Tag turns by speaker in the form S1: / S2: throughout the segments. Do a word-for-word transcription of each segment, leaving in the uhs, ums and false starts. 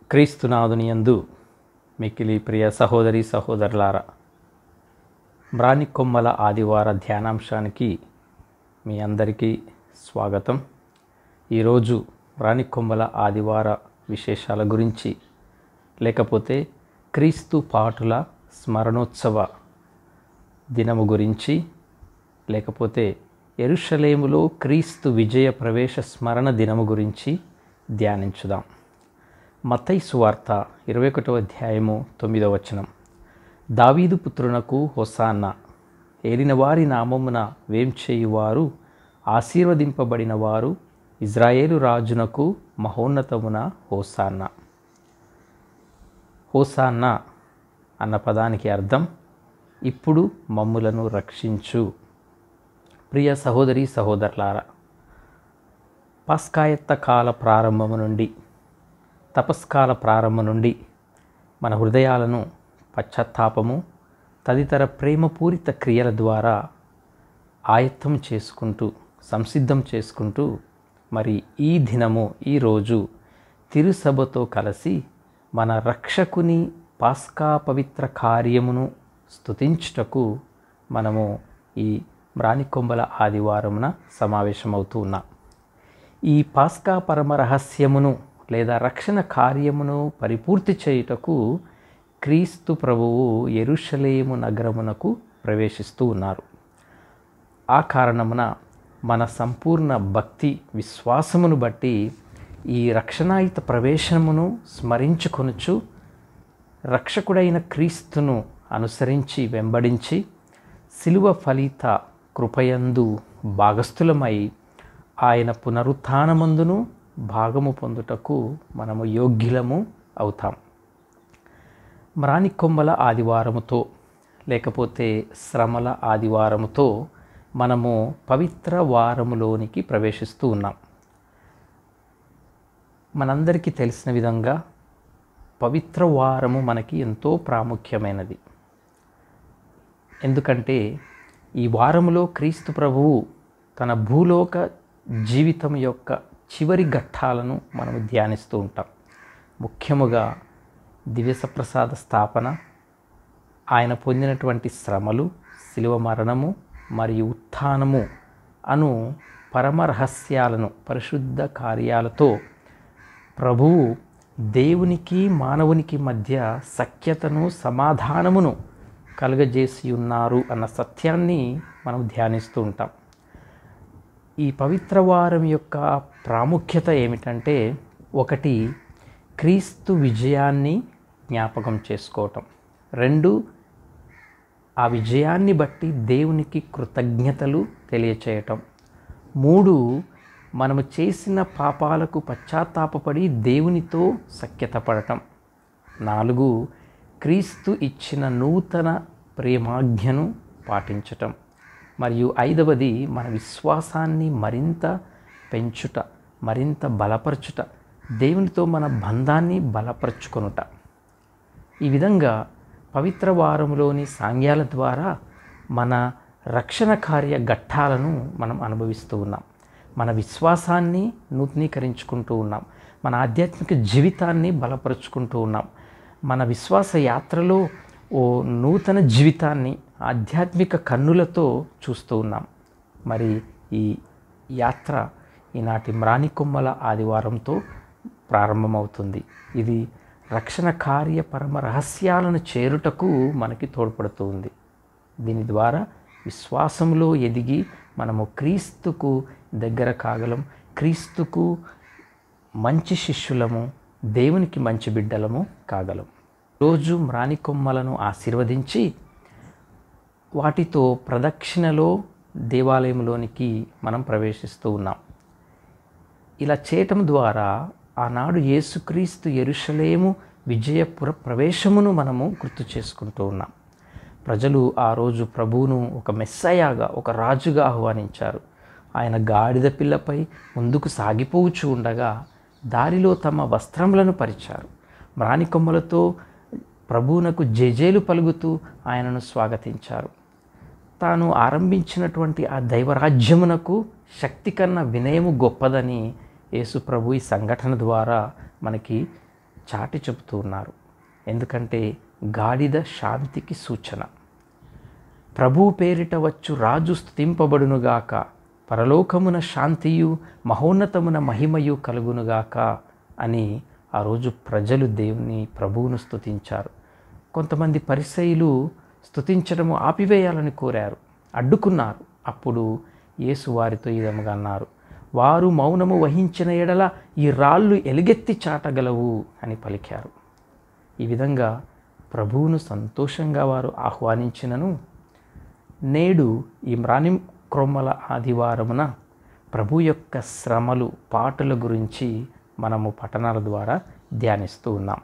S1: క్రీస్తునాథునియందు మిక్కిలి ప్రియ సహోదరి సహోదరులారా, మ్రానికొమ్మల ఆదివార ధ్యానాంశానికి మీ అందరికీ స్వాగతం. ఈరోజు మ్రానికొమ్మల ఆదివార విశేషాల గురించి, లేకపోతే క్రీస్తు పాటుల స్మరణోత్సవ దినము గురించి, లేకపోతే యెరూషలేములో క్రీస్తు విజయ ప్రవేశ స్మరణ దినము గురించి ధ్యానించుదాం. మత్తయి సువార్త ఇరవై ఒకటవ అధ్యాయము తొమ్మిదవ వచనం. దావీదు పుత్రునకు హోసాన్నా, ఏలిన వారి నామమున వేంచేయువారు ఆశీర్వదింపబడిన వారు, ఇజ్రాయేలు రాజునకు మహోన్నతమున హోసాన్నా. హోసాన్నా అన్న పదానికి అర్థం ఇప్పుడు మమ్ములను రక్షించు. ప్రియ సహోదరి సహోదరులారా, పాస్కాయత్త కాల ప్రారంభము నుండి, తపస్కాల ప్రారంభం నుండి మన హృదయాలను పశ్చాత్తాపము తదితర ప్రేమపూరిత క్రియల ద్వారా ఆయత్తం చేసుకుంటూ, సంసిద్ధం చేసుకుంటూ, మరి ఈ దినము ఈరోజు తిరుసభతో కలిసి మన రక్షకుని పాస్కా పవిత్ర కార్యమును స్తుతించుటకు మనము ఈ మ్రానికొమ్మల ఆదివారమున సమావేశమవుతూ ఉన్నాం. ఈ పాస్కా పరమ రహస్యమును లేదా రక్షణ కార్యమును పరిపూర్తి చేయుటకు క్రీస్తు ప్రభువు యెరూషలేము నగరమునకు ప్రవేశిస్తూ ఉన్నారు. ఆ కారణమున మన సంపూర్ణ భక్తి విశ్వాసమును బట్టి ఈ రక్షణాయుత ప్రవేశమును స్మరించుకొనుచు, రక్షకుడైన క్రీస్తును అనుసరించి వెంబడించి శిలువ ఫలిత కృపయందు భాగస్థులమై ఆయన పునరుత్థానమందును భాగము పొందుటకు మనము యోగ్యులము అవుతాం. మ్రానికొమ్మల ఆదివారముతో, లేకపోతే శ్రమల ఆదివారముతో మనము పవిత్ర వారములోనికి ప్రవేశిస్తూ ఉన్నాం. మనందరికీ తెలిసిన విధంగా పవిత్ర వారము మనకి ఎంతో ప్రాముఖ్యమైనది. ఎందుకంటే ఈ వారములో క్రీస్తు ప్రభువు తన భూలోక జీవితం యొక్క చివరి ఘట్టాలను మనము ధ్యానిస్తూ ఉంటాం. ముఖ్యముగా దివ్యసప్రసాద స్థాపన, ఆయన పొందినటువంటి శ్రమలు, శిలువ మరణము మరియు ఉత్థానము అను పరమ రహస్యాలను, పరిశుద్ధ కార్యాలతో ప్రభువు దేవునికి మానవునికి మధ్య సఖ్యతను, సమాధానమును కలుగజేసి ఉన్నారు అన్న సత్యాన్ని మనం ధ్యానిస్తూ ఉంటాం. ఈ పవిత్ర వారం యొక్క ప్రాముఖ్యత ఏమిటంటే, ఒకటి క్రీస్తు విజయాన్ని జ్ఞాపకం చేసుకోవటం, రెండు ఆ విజయాన్ని బట్టి దేవునికి కృతజ్ఞతలు తెలియచేయటం, మూడు మనము చేసిన పాపాలకు పశ్చాత్తాపపడి దేవునితో సఖ్యత పడటం, నాలుగు క్రీస్తు ఇచ్చిన నూతన ప్రేమాజ్ఞను పాటించటం, మరియు ఐదవది మన విశ్వాసాన్ని మరింత పెంచుట, మరింత బలపరచుట, దేవునితో మన బంధాన్ని బలపరుచుకొనుట. ఈ విధంగా పవిత్ర వారములోని సాంగ్యాల ద్వారా మన రక్షణ కార్య ఘట్టాలను మనం అనుభవిస్తూ ఉన్నాం. మన విశ్వాసాన్ని నూతనీకరించుకుంటూ ఉన్నాం. మన ఆధ్యాత్మిక జీవితాన్ని బలపరుచుకుంటూ ఉన్నాం. మన విశ్వాస యాత్రలో ఓ నూతన జీవితాన్ని ఆధ్యాత్మిక కన్నులతో చూస్తూ ఉన్నాం. మరి ఈ యాత్ర ఈనాటి మ్రానికొమ్మల ఆదివారంతో ప్రారంభమవుతుంది. ఇది రక్షణ కార్య పరమ రహస్యాలను చేరుటకు మనకి తోడ్పడుతూ ఉంది. దీని ద్వారా విశ్వాసంలో ఎదిగి మనము క్రీస్తుకు దగ్గర కాగలం, క్రీస్తుకు మంచి శిష్యులము, దేవునికి మంచి బిడ్డలము కాగలం. రోజు మ్రానికొమ్మలను ఆశీర్వదించి వాటితో ప్రదక్షిణలో దేవాలయంలోనికి మనం ప్రవేశిస్తూ ఉన్నాం. ఇలా చేయటం ద్వారా ఆనాడు యేసుక్రీస్తు యెరూషలేము విజయపుర ప్రవేశమును మనము గుర్తు చేసుకుంటూ ఉన్నాం. ప్రజలు ఆ రోజు ప్రభువును ఒక మెస్సయాగా, ఒక రాజుగా ఆహ్వానించారు. ఆయన గాడిద పిల్లపై ముందుకు సాగిపోవచ్చు ఉండగా దారిలో తమ వస్త్రములను పరిచారు. మ్రానికొమ్మలతో ప్రభువునకు జేజేలు పలుకుతూ ఆయనను స్వాగతించారు. తాను ఆరంభించినటువంటి ఆ దైవరాజ్యమునకు శక్తి కన్నా వినయము గొప్పదని యేసు ప్రభు ఈ సంఘటన ద్వారా మనకి చాటి చెబుతూ ఉన్నారు. ఎందుకంటే గాడిద శాంతికి సూచన. ప్రభువు పేరిట వచ్చు రాజు స్తుతింపబడునుగాక, పరలోకమున శాంతియు మహోన్నతమున మహిమయు కలుగునుగాక అని ఆ రోజు ప్రజలు దేవుని ప్రభువును స్తుతించారు. కొంతమంది పరిసయ్యులు స్తుతించడము ఆపివేయాలని కోరారు, అడ్డుకున్నారు. అప్పుడు యేసు వారితో ఈ విధంగా అన్నారు, వారు మౌనము వహించిన ఎడల ఈ రాళ్ళు ఎలుగెత్తి చాటగలవు అని పలికారు. ఈ విధంగా ప్రభువును సంతోషంగా వారు ఆహ్వానించినను, నేడు ఈ మ్రాని క్రొమ్మల ఆదివారమున ప్రభు యొక్క శ్రమలు పాటల గురించి మనము పఠనాల ద్వారా ధ్యానిస్తూ ఉన్నాం.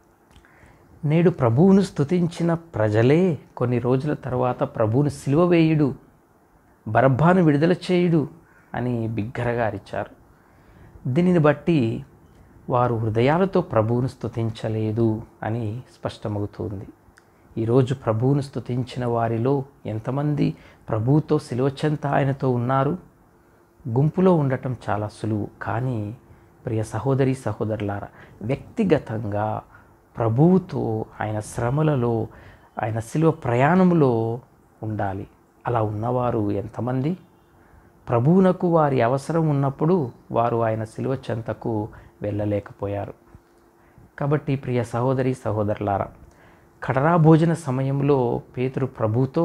S1: నేడు ప్రభువును స్తుతించిన ప్రజలే కొన్ని రోజుల తర్వాత ప్రభువును సిలువ వేయుడు, బరబ్బాను విడుదల చేయుడు అని బిగ్గరగా అరిచారు. దీనిని బట్టి వారు హృదయాలతో ప్రభువును స్తుతించలేదు అని స్పష్టమవుతుంది. ఈరోజు ప్రభువును స్తుతించిన వారిలో ఎంతమంది ప్రభువుతో సిలువ చెంత ఆయనతో ఉన్నారు? గుంపులో ఉండటం చాలా సులువు, కానీ ప్రియ సహోదరి సహోదరులారా, వ్యక్తిగతంగా ప్రభువుతో ఆయన శ్రమలలో, ఆయన సిలువ ప్రయాణంలో ఉండాలి. అలా ఉన్నవారు ఎంతమంది? ప్రభువునకు వారి అవసరం ఉన్నప్పుడు వారు ఆయన సిలువ చెంతకు వెళ్ళలేకపోయారు. కాబట్టి ప్రియ సహోదరి సహోదరులారా, కడరా భోజన సమయంలో పేతురు ప్రభువుతో,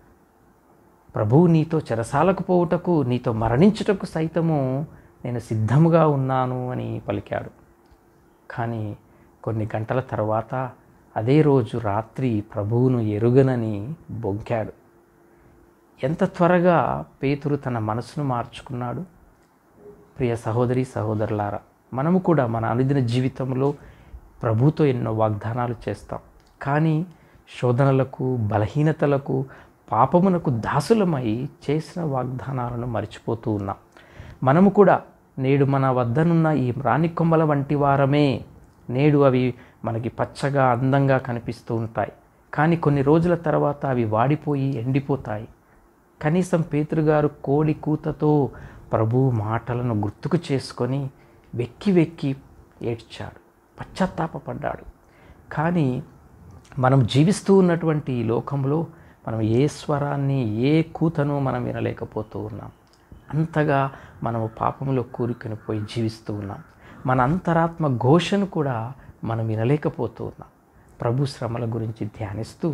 S1: ప్రభువు నీతో చెరసాలకు పోవుటకు, నీతో మరణించుటకు సైతము నేను సిద్ధముగా ఉన్నాను అని పలికాడు. కానీ కొన్ని గంటల తర్వాత అదే రోజు రాత్రి ప్రభువును ఎరుగనని బొంకాడు. ఎంత త్వరగా పేతురు తన మనసును మార్చుకున్నాడు. ప్రియ సహోదరి సహోదరులారా, మనము కూడా మన అనుదిన జీవితంలో ప్రభువుతో ఎన్నో వాగ్దానాలు చేస్తాం, కానీ శోధనలకు, బలహీనతలకు, పాపమునకు దాసులమై చేసిన వాగ్దానాలను మర్చిపోతూ ఉన్నాం. మనము కూడా నేడు మన వద్దనున్న ఈ రాణి కొమ్మల వంటి వారమే. నేడు అవి మనకి పచ్చగా అందంగా కనిపిస్తూ ఉంటాయి, కానీ కొన్ని రోజుల తర్వాత అవి వాడిపోయి ఎండిపోతాయి. కనీసం పేతురు గారు కోడి కూతతో ప్రభు మాటలను గుర్తుకు చేసుకొని వెక్కి వెక్కి ఏడ్చాడు, పశ్చాత్తాపపడ్డాడు. కానీ మనం జీవిస్తూ ఉన్నటువంటి ఈ లోకంలో మనం ఏ స్వరాన్ని, ఏ కూతను మనం వినలేకపోతూ ఉన్నాం. అంతగా మనము పాపంలో కూరుకొని పోయి జీవిస్తూ ఉన్నాం. మన అంతరాత్మ ఘోషను కూడా మనం వినలేకపోతూ ఉన్నాం. ప్రభు శ్రమల గురించి ధ్యానిస్తూ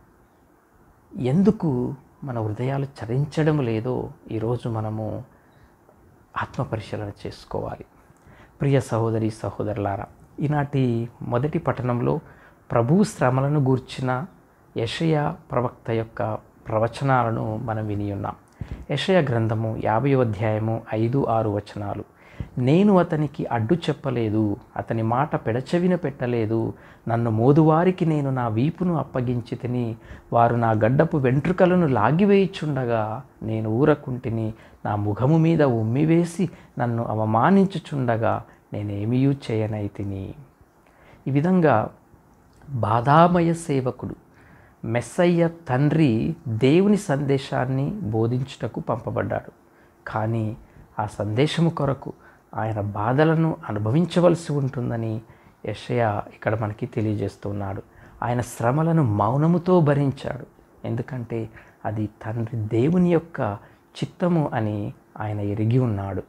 S1: ఎందుకు మన హృదయాలు చరించడం లేదో ఈరోజు మనము ఆత్మపరిశీలన చేసుకోవాలి. ప్రియ సహోదరి సహోదరులారా, ఈనాటి మొదటి పఠనంలో ప్రభు శ్రమలను గూర్చిన యెషయా ప్రవక్త యొక్క ప్రవచనాలను మనం విని ఉన్నాం. యెషయా గ్రంథము యాభై అధ్యాయము ఐదు ఆరు వచనాలు. నేను అతనికి అడ్డు చెప్పలేదు, అతని మాట పెడచెవిన పెట్టలేదు. నన్ను మోదువారికి నేను నా వీపును అప్పగించి తిని, వారు నా గడ్డపు వెంట్రుకలను లాగివేయుచుండగా నేను ఊరకుంటిని. నా ముఖము మీద ఉమ్మివేసి నన్ను అవమానించుచుండగా నేనేమీయూ చేయనైతిని. ఈ విధంగా బాధామయ సేవకుడు మెస్సయ్య తండ్రి దేవుని సందేశాన్ని బోధించుటకు పంపబడ్డాడు. కానీ ఆ సందేశము కొరకు ఆయన బాధలను అనుభవించవలసి ఉంటుందని యెషయా ఇక్కడ మనకి తెలియజేస్తున్నాడు. ఆయన శ్రమలను మౌనముతో భరించాడు, ఎందుకంటే అది తండ్రి దేవుని యొక్క చిత్తము అని ఆయన ఎరిగి ఉన్నాడు.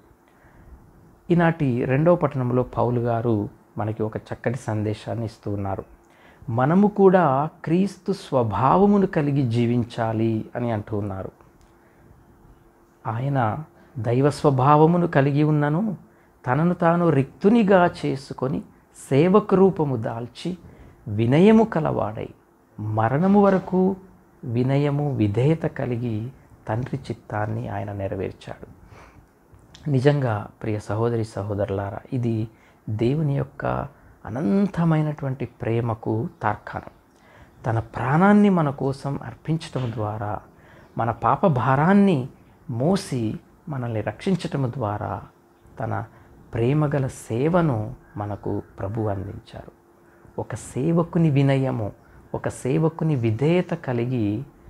S1: ఈనాటి రెండవ పట్టణంలో పౌలు గారు మనకి ఒక చక్కటి సందేశాన్ని ఇస్తూ ఉన్నారు. మనము కూడా క్రీస్తు స్వభావమును కలిగి జీవించాలి అని అంటూ ఉన్నారు. ఆయన దైవ స్వభావమును కలిగి ఉన్నను తనను తాను రిక్తునిగా చేసుకొని సేవక రూపము దాల్చి వినయము కలవాడై మరణము వరకు వినయము విధేయత కలిగి తండ్రి చిత్తాన్ని ఆయన నెరవేర్చాడు. నిజంగా ప్రియ సహోదరి సహోదరులారా, ఇది దేవుని యొక్క అనంతమైనటువంటి ప్రేమకు తార్కాణం. తన ప్రాణాన్ని మన కోసం అర్పించటం ద్వారా, మన పాప భారాన్ని మోసి మనల్ని రక్షించటం ద్వారా తన ప్రేమగల సేవను మనకు ప్రభు అందించారు. ఒక సేవకుని వినయము, ఒక సేవకుని విధేయత కలిగి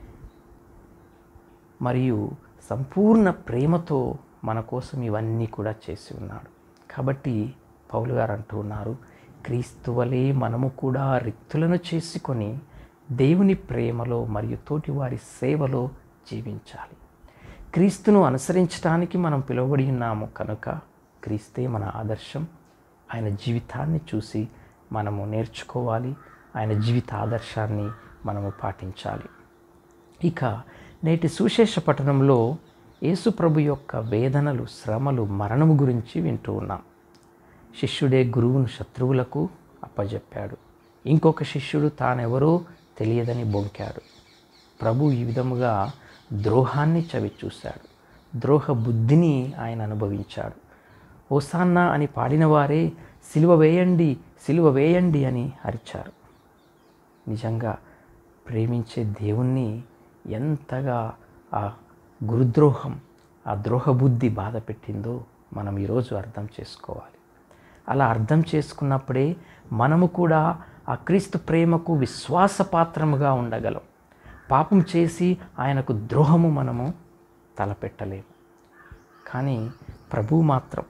S1: మరియు సంపూర్ణ ప్రేమతో మన కోసం ఇవన్నీ కూడా చేసి ఉన్నాడు. కాబట్టి పౌలు గారు అంటూ ఉన్నారు, క్రీస్తు వలె మనము కూడా రిక్తులను చేసుకొని దేవుని ప్రేమలో మరియు తోటివారి సేవలో జీవించాలి. క్రీస్తును అనుసరించడానికి మనం పిలువబడి ఉన్నాము కనుక క్రీస్తే మన ఆదర్శం. ఆయన జీవితాన్ని చూసి మనము నేర్చుకోవాలి. ఆయన జీవిత ఆదర్శాన్ని మనము పాటించాలి. ఇక నేటి సువిశేష పఠనంలో యేసు ప్రభు యొక్క వేదనలు, శ్రమలు, మరణము గురించి వింటూ ఉన్నాం. శిష్యుడే గురువును శత్రువులకు అప్పజెప్పాడు. ఇంకొక శిష్యుడు తానెవరో తెలియదని బొంకాడు. ప్రభు ఈ విధముగా ద్రోహాన్ని చవి చూశాడు. ద్రోహ బుద్ధిని ఆయన అనుభవించాడు. హోసాన్నా అని పాడిన వారే సిలువ వేయండి, సిలువ వేయండి అని అరిచారు. నిజంగా ప్రేమించే దేవుణ్ణి ఎంతగా ఆ గురుద్రోహం, ఆ ద్రోహ బుద్ధి బాధ పెట్టిందో మనం ఈరోజు అర్థం చేసుకోవాలి. అలా అర్థం చేసుకున్నప్పుడే మనము కూడా ఆ క్రీస్తు ప్రేమకు విశ్వాసపాత్రముగా ఉండగలం. పాపం చేసి ఆయనకు ద్రోహము మనము తలపెట్టలేము. కానీ ప్రభు మాత్రం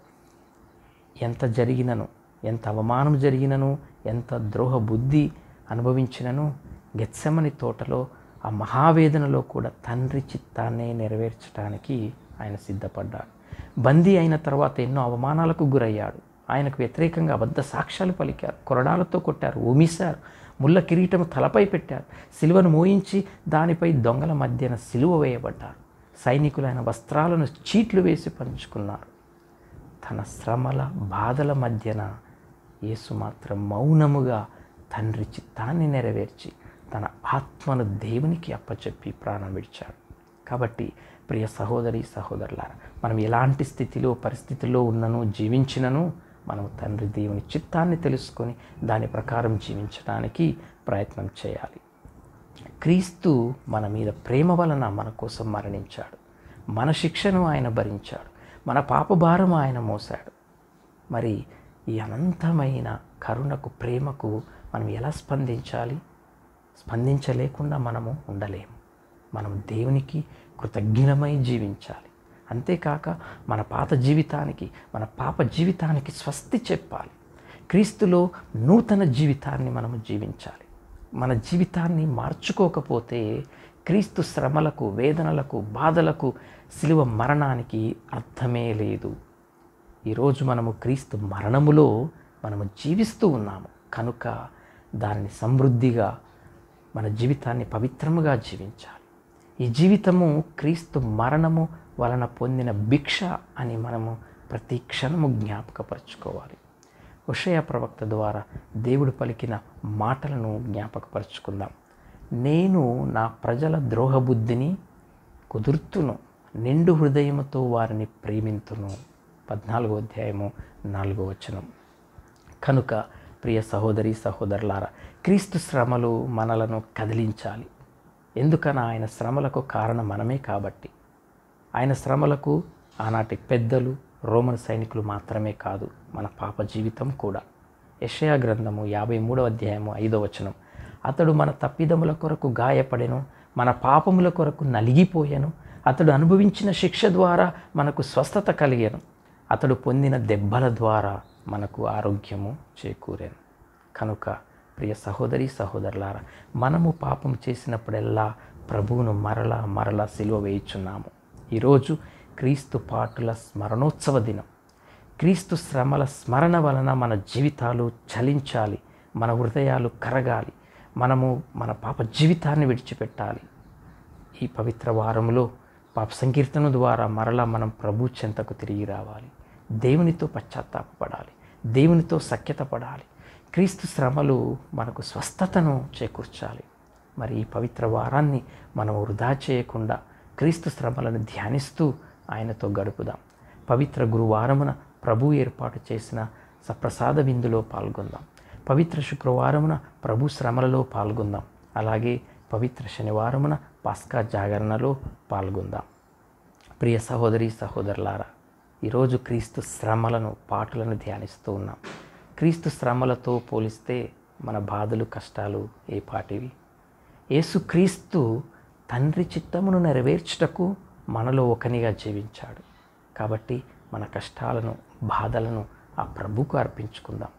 S1: ఎంత జరిగినను, ఎంత అవమానం జరిగినను, ఎంత ద్రోహ బుద్ధి అనుభవించినను గెత్సెమని తోటలో ఆ మహావేదనలో కూడా తండ్రి చిత్తాన్నే నెరవేర్చడానికి ఆయన సిద్ధపడ్డాడు. బందీ అయిన తర్వాత ఎన్నో అవమానాలకు గురయ్యాడు. ఆయనకు వ్యతిరేకంగా అబద్ధ సాక్ష్యాలు పలికారు, కొరడాలతో కొట్టారు, ఉమిశారు, ముళ్ళ కిరీటము తలపై పెట్టారు, సిలువను మోయించి దానిపై దొంగల మధ్యన సిలువ వేయబడ్డారు. సైనికులైన వస్త్రాలను చీట్లు వేసి పంచుకున్నారు. తన శ్రమల బాధల మధ్యన యేసు మాత్రం మౌనముగా తండ్రి చిత్తాన్ని నెరవేర్చి తన ఆత్మను దేవునికి అప్పచెప్పి ప్రాణం విడిచాడు. కాబట్టి ప్రియ సహోదరి సహోదరులారా, మనం ఎలాంటి స్థితిలో పరిస్థితుల్లో ఉన్నను జీవించినను మనం తండ్రి దేవుని చిత్తాన్ని తెలుసుకొని దాని ప్రకారం జీవించడానికి ప్రయత్నం చేయాలి. క్రీస్తు మన మీద ప్రేమ వలన మన కోసం మరణించాడు. మన శిక్షను ఆయన భరించాడు. మన పాపభారం ఆయన మోసాడు. మరి ఈ అనంతమైన కరుణకు, ప్రేమకు మనం ఎలా స్పందించాలి? స్పందించలేకుండా మనము ఉండలేము. మనం దేవునికి కృతజ్ఞమై జీవించాలి. అంతేకాక మన పాత జీవితానికి, మన పాప జీవితానికి స్వస్తి చెప్పాలి. క్రీస్తులో నూతన జీవితాన్ని మనము జీవించాలి. మన జీవితాన్ని మార్చుకోకపోతే క్రీస్తు శ్రమలకు, వేదనలకు, బాధలకు, సిలువ మరణానికి అర్థమే లేదు. ఈరోజు మనము క్రీస్తు మరణములో మనము జీవిస్తూ ఉన్నాము కనుక దానిని సమృద్ధిగా మన జీవితాన్ని పవిత్రముగా జీవించాలి. ఈ జీవితము క్రీస్తు మరణము వలన పొందిన భిక్ష అని మనము ప్రతి క్షణము జ్ఞాపకపరచుకోవాలి. హోషేయ ప్రవక్త ద్వారా దేవుడు పలికిన మాటలను జ్ఞాపకపరచుకుందాం. నేను నా ప్రజల ద్రోహబుద్ధిని కుదుర్తును, నిండు హృదయముతో వారిని ప్రేమింతును. పద్నాలుగో అధ్యాయము నాలుగో వచనం. కనుక ప్రియ సహోదరి సహోదరులారా, క్రీస్తు శ్రమలు మనలను కదిలించాలి. ఎందుకన ఆయన శ్రమలకు కారణం మనమే కాబట్టి. ఆయన శ్రమలకు ఆనాటి పెద్దలు, రోమన్ సైనికులు మాత్రమే కాదు, మన పాప జీవితం కూడా. యెషయా గ్రంథము యాభై మూడవ అధ్యాయము ఐదో వచనం. అతడు మన తప్పిదముల కొరకు గాయపడెను, మన పాపముల కొరకు నలిగిపోయాను. అతడు అనుభవించిన శిక్ష ద్వారా మనకు స్వస్థత కలిగెను. అతడు పొందిన దెబ్బల ద్వారా మనకు ఆరోగ్యము చేకూరెను. కనుక ప్రియ సహోదరి సహోదరులారా, మనము పాపం చేసినప్పుడెల్లా ప్రభువును మరలా మరలా సిలువ వేయుచున్నాము. ఈరోజు క్రీస్తు పాటుల స్మరణోత్సవ దినం. క్రీస్తు శ్రమల స్మరణ వలన మన జీవితాలు చలించాలి, మన హృదయాలు కరగాలి, మనము మన పాప జీవితాన్ని విడిచిపెట్టాలి. ఈ పవిత్ర వారంలో పాప సంకీర్తన ద్వారా మరలా మనం ప్రభు చెంతకు తిరిగి రావాలి. దేవునితో పశ్చాత్తాపపడాలి, దేవునితో సఖ్యత పడాలి. క్రీస్తు శ్రమలు మనకు స్వస్థతను చేకూర్చాలి. మరి ఈ పవిత్ర వారాన్ని మనం వృధా చేయకుండా క్రీస్తు శ్రమలను ధ్యానిస్తూ ఆయనతో గడుపుదాం. పవిత్ర గురువారమున ప్రభు ఏర్పాటు చేసిన సప్రసాద విందులో పాల్గొందాం. పవిత్ర శుక్రవారమున ప్రభు శ్రమలలో పాల్గొందాం. అలాగే పవిత్ర శనివారమున పాస్కా జాగరణలో పాల్గొందాం. ప్రియ సహోదరి సహోదరులారా, ఈరోజు క్రీస్తు శ్రమలను, పాటులను ధ్యానిస్తూ ఉన్నాం. క్రీస్తు శ్రమలతో పోలిస్తే మన బాధలు, కష్టాలు ఏ పాటివి? యేసుక్రీస్తు తండ్రి చిత్తమును నెరవేర్చుటకు మనలో ఒకనిగా జీవించాడు. కాబట్టి మన కష్టాలను, బాధలను ఆ ప్రభుకు అర్పించుకుందాం.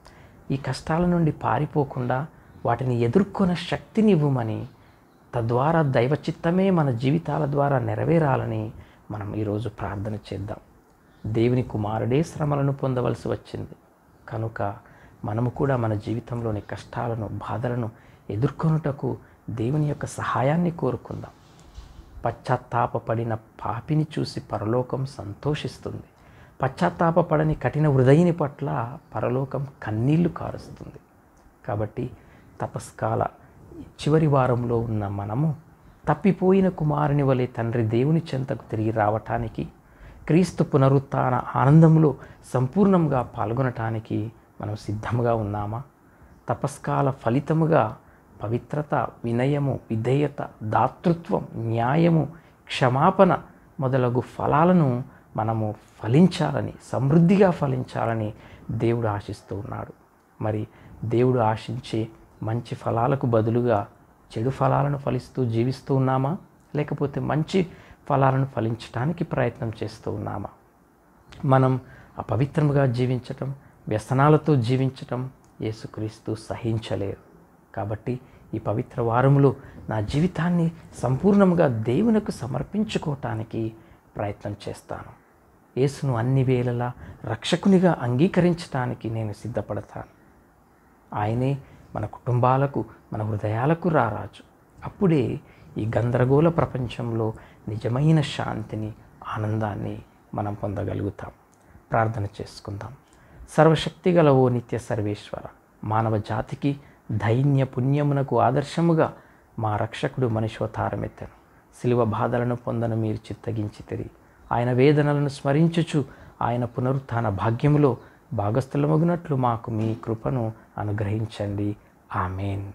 S1: ఈ కష్టాల నుండి పారిపోకుండా వాటిని ఎదుర్కొనే శక్తిని ఇవ్వమని, తద్వారా దైవ చిత్తమే మన జీవితాల ద్వారా నెరవేరాలని మనం ఈరోజు ప్రార్థన చేద్దాం. దేవుని కుమారుడే శ్రమలను పొందవలసి వచ్చింది కనుక మనము కూడా మన జీవితంలోని కష్టాలను, బాధలను ఎదుర్కొనుటకు దేవుని యొక్క సహాయాన్ని కోరుకుందాం. పశ్చాత్తాపపడిన పాపిని చూసి పరలోకం సంతోషిస్తుంది. పశ్చాత్తాపపడని కఠిన హృదయుని పట్ల పరలోకం కన్నీళ్లు కారుస్తుంది. కాబట్టి తపస్కాల చివరి వారంలో ఉన్న మనము తప్పిపోయిన కుమారుని వలె తండ్రి దేవుని చెంతకు తిరిగి రావటానికి, క్రీస్తు పునరుత్థాన ఆనందంలో సంపూర్ణంగా పాల్గొనటానికి మనం సిద్ధంగా ఉన్నామా? తపస్కాల ఫలితముగా పవిత్రత, వినయము, విధేయత, దాతృత్వం, న్యాయము, క్షమాపణ మొదలగు ఫలాలను మనము ఫలించాలని, సమృద్ధిగా ఫలించాలని దేవుడు ఆశిస్తూ ఉన్నాడు. మరి దేవుడు ఆశించే మంచి ఫలాలకు బదులుగా చెడు ఫలాలను ఫలిస్తూ జీవిస్తూ ఉన్నామా? లేకపోతే మంచి ఫలాలను ఫలించడానికి ప్రయత్నం చేస్తూ ఉన్నామా? మనం అపవిత్రముగా జీవించటం, వ్యసనాలతో జీవించటం యేసుక్రీస్తు సహించలేరు. కాబట్టి ఈ పవిత్ర వారములో నా జీవితాన్ని సంపూర్ణంగా దేవునికి సమర్పించుకోవటానికి ప్రయత్నం చేస్తాను. యేసును అన్ని వేళలా రక్షకునిగా అంగీకరించడానికి నేను సిద్ధపడతాను. ఆయనే మన కుటుంబాలకు, మన హృదయాలకు రారాజు. అప్పుడే ఈ గందరగోళ ప్రపంచంలో నిజమైన శాంతిని, ఆనందాన్ని మనం పొందగలుగుతాం. ప్రార్థన చేసుకుందాం. సర్వశక్తిగల ఓ నిత్య సర్వేశ్వర, మానవ జాతికి ధైన్య పుణ్యమునకు ఆదర్శముగా మా రక్షకుడు మనిషోతారమెత్తను. శిలువ బాధలను పొందను మీరు చిత్తగించితిరి. ఆయన వేదనలను స్మరించుచు ఆయన పునరుత్థాన భాగ్యములో భాగస్థులమగునట్లు మాకు మీ కృపను అనుగ్రహించండి. ఆమేన్.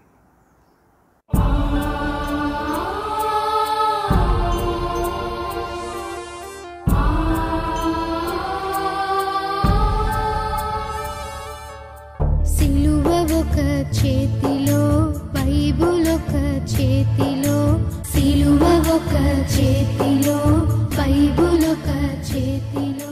S2: సిలువ ఒక చేతిలో, బైబుల్ ఒక చేతిలో, సిలువ ఒక చేతిలో, బైబుల్ ఒక చేతిలో.